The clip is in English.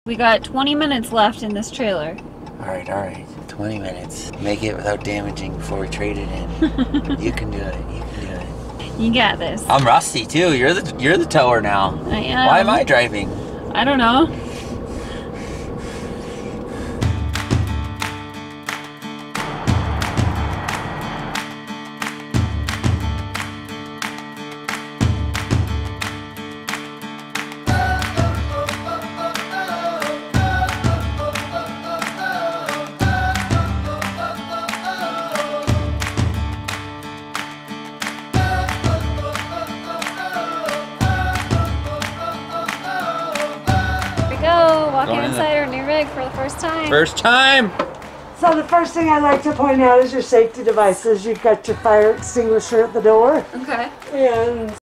We got 20 minutes left in this trailer. Alright, alright. 20 minutes. Make it without damaging before we trade it in. You can do it. You can do it. You got this. I'm rusty too. You're the tower now. I am. Why am I driving? I don't know. Walking inside our new rig for the first time. First time! So the first thing I like to point out is your safety devices. You've got your fire extinguisher at the door. Okay. And